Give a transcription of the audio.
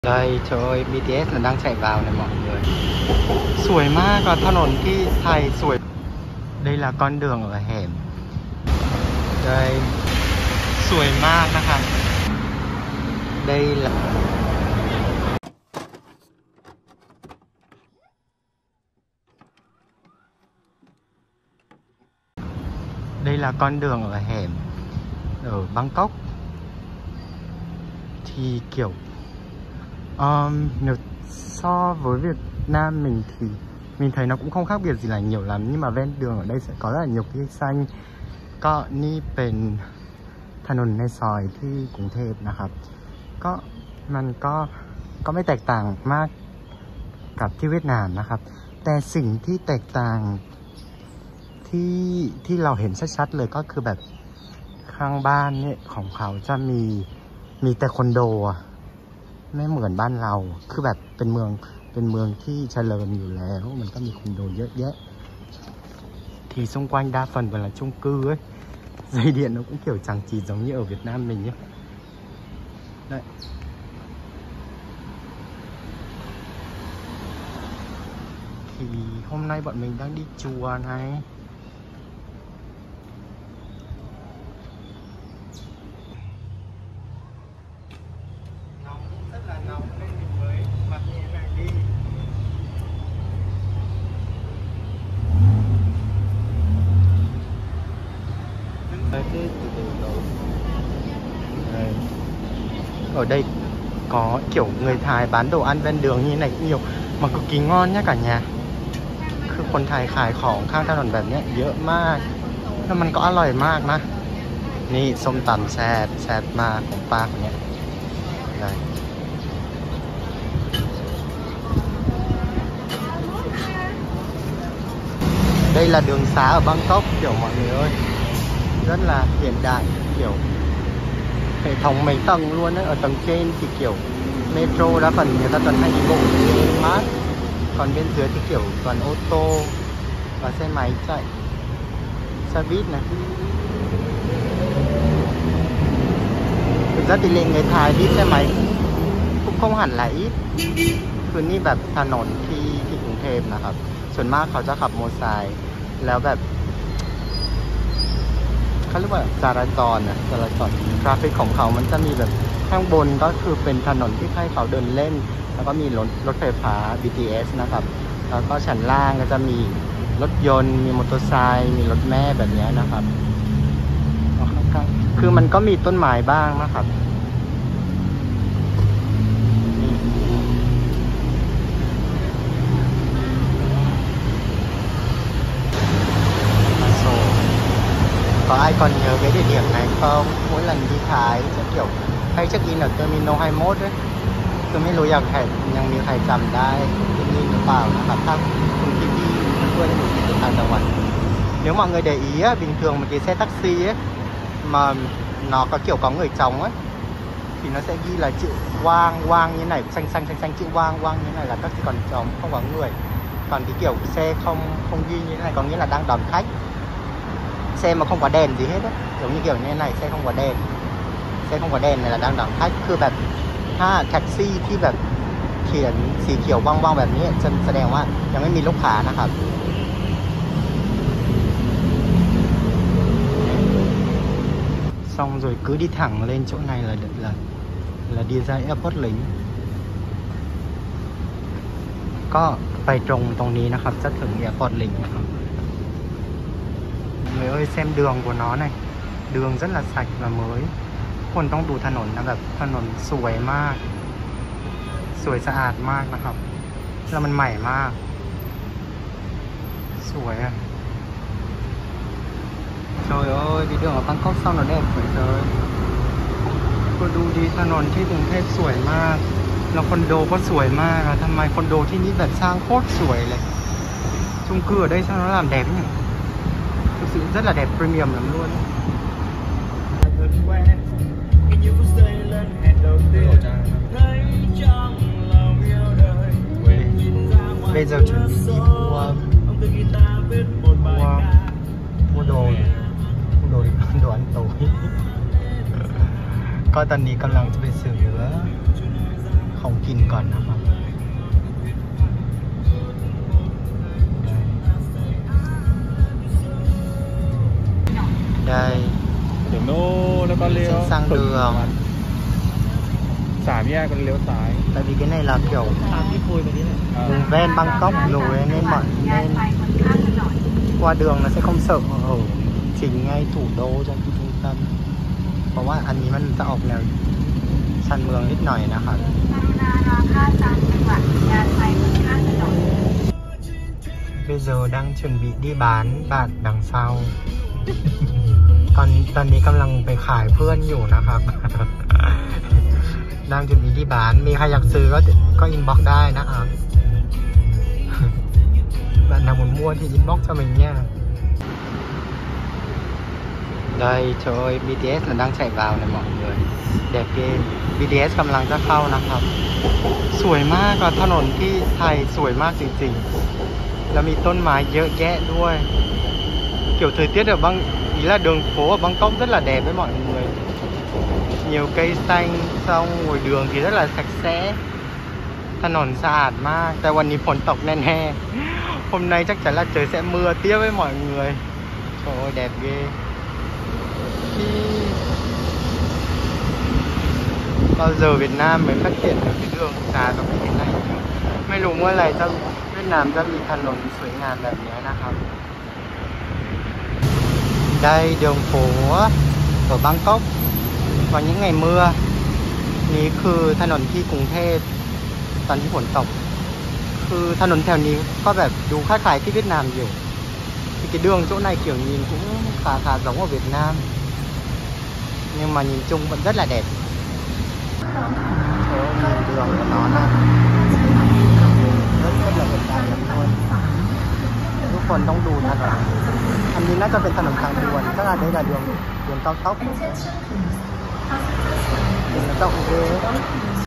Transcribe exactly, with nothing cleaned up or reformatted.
Đây, trời ơi, bê tê ét là đang chạy vào này mọi người. Sủi mát vàถนน ที่ไทยสวย. Đây là con đường ở hẻm. Đây, sủi mátนะคะ. Đây là Đây là con đường ở hẻm ở Bangkok. Thì kiểu um, nếu so với Việt Nam mình thì mình thấy nó cũng không khác biệt gì là nhiều lắm. Nhưng mà ven đường ở đây sẽ có rất là nhiều cây xanh. Cóนี่เป็นถนนในซอยที่กรุงเทพนะครับก็มันก็ก็ไม่แตกต่างมากกับที่เวียดนามนะครับแต่สิ่งที่แตกต่างที่ที่เราเห็นชัดๆเลยก็คือแบบข้างบ้านเนี่ยของเขาจะมีมีแต่คอนโดไม่เหมือนบ้านเราคือแบบเป็นเมืองเป็นเมืองที่เจริญอยู่แล้วมันก็มีคอนโดเยอะแยะ thì xung quanh đa phần vẫn là chung cư ấy. Dây điện nó cũng kiểu chằng chịt giống như ở Việt Nam mình nhé. Đấy. Thì hôm nay bọn mình đang đi chùa này. Nóng rất là nóng nên mình mới mặc như thế này đi. Đây. Ở đây có kiểu người Thái bán đồ ăn ven đường như thế này cũng nhiều mà cực kỳ ngon nhá cả nhà. คือคนไทยขายของข้างถนนแบบนี้เยอะมากแล้วมันก็อร่อยมากนะนี่ส้มตำแซ่บแซ่บมากของป้าคนนี้ได้ Đây là đường xá ở Bangkok kiểu mọi người ơi, rất là hiện đại, kiểu hệ thống mấy tầng luôn ấy. Ở tầng trên thì kiểu metro đa phần người ta toàn hay đi bộ đi mát, còn bên dưới thì kiểu toàn ô tô và xe máy chạy, xe buýt này. Thực ra tỷ lệ người Thái đi xe máy cũng không hẳn là ít. คือนี่แบบถนนที่ที่กรุงเทพนะครับส่วนมากเขาจะขับมอเตอร์ไซค์แล้วแบบเขาเรียกว่าจราจรนะจราจรทราฟิกของเขามันจะมีแบบข้างบนก็คือเป็นถนนที่ให้เขาเดินเล่นแล้วก็มีรถรถไฟฟ้า บี ที เอส นะครับแล้วก็ชั้นล่างก็จะมีรถยนต์มีมอเตอร์ไซค์มีรถแม่แบบนี้นะครับคือมันก็มีต้นไม้บ้างนะครับcó ai còn nhớ cái địa điểm này không? Mỗi lần đi Thái sẽ kiểu hay check in ở Terminal hai mươi mốt đấy. Tôiไม่รู้อยากใครยังมีใครจำได้ที่นี่หรือเปล่านะครับถ้าคุณพี่พี่เพื่อนอยู่ที่ต่างจังหวัด Nếu mọi người để ý á, bình thường một cái xe taxi ấy mà nó có kiểu có người trống ấy thì nó sẽ ghi là chữ Wang Wang như này, xanh xanh xanh xanh chữ Wang Wang như này là taxi còn trống không có người. Còn cái kiểu xe không không ghi như thế này có nghĩa là đang đón khách. Xe mà không có đèn gì hết á, giống như kiểu như thế này, xe không có đèn, xe không có đèn này là đang đón khách. คือแบบถ้าแท็กซี่ที่แบบเขียนสีเขียวว่างๆแบบนี้จะแสดงว่ายังไม่มีลูกค้านะครับ xong rồi cứ đi thẳng lên chỗ này là là là đi ra airport lính ก็ไปตรงตรงนี้นะครับจะถึง airport lính นะครับ Người ơi xem đường của nó này, đường rất là sạch và mới. คนต้องดูถนนนะแบบถนนสวยมากสวยสะอาดมากนะครับแล้วมันใหม่มากสวยอ่ะ Trời ơi đi đường ở Bangkok sao nó đẹp vậy trời. คุณดูดีถนนที่กรุงเทพสวยมากแล้วคอนโดก็สวยมากทำไมคอนโดที่นี่แบบสร้างโคตรสวยเลยchung cư ở đây sao nó làm đẹp nhỉ? Thực sự rất là đẹp, premium lắm luôn. Bây giờ chuẩn bị đi mua mua mua đồ mua đồ đồ ăn tối ก็ตอนนี้กำลังจะไปซื้อของกินก่อนนะครับđây Đường nô nó có liêu sẽ sang đường xả bia con liêu trái tại vì cái này là kiểu vùng ven Bangkok rồi nên mọi nên qua đường nó sẽ không sợ ở chính ngay thủ đô trong khu trung tâm เพราะว่าอันนี้มันจะออกแนวชันเมืองนิดหน่อยนะครับ bây giờ đang chuẩn bị đi bán bạn đằng sau ตอนตอนนี้กำลังไปขายเพื่อนอยู่นะครับ đang chuẩn bị đi bán มีใครอยากซื้อก็ก็ inbox ได้นะครับ bạn nào muốn mua thì inbox cho mình nha. Đây trời ơi, bê tê ét là đang chạy vào này mọi người, đẹp ghê. บี ที เอส กำลังจะเข้านะครับสวยมากอะถนนที่ไทยสวยมากจริงๆแล้วมีต้นไม้เยอะแยะด้วย kiểu thời tiết ở băng ý là đường phố ở Bangkok rất là đẹp với mọi người, nhiều cây xanh, xong ngồi đường thì rất là sạch sẽ, ถนนสะอาดมากแต่วันนี้ฝนตกแน่ๆ hôm nay chắc chắn là trời sẽ mưa tiếp với mọi người. Trời ơi đẹp ghê. Bao giờ Việt Nam mới phát triển được cái đường xá giống như thế này, ไม่รู้เมื่อไหร่จะเวียดนามจะมีถนนสวยงามแบบนี้นะครับ Đây đường phố ở Bangkok vào những ngày mưa นี่คือถนนที่กรุงเทพตอนที่ฝนตก คือถนนแถวนี้ก็แบบดูคล้ายๆที่เวียดนามอยู่ thì cái đường chỗ này kiểu nhìn cũng khá khá giống ở Việt Nam nhưng mà nhìn chung vẫn rất là đẹp. Nhìn đường của nó này rất rất là hiện đại luôn. ทุกคนต้องดูถนนอันนี้น่าจะเป็นถนนทางด่วนก็อาจจะได้đường đường cao tốc đường cao tốc ghê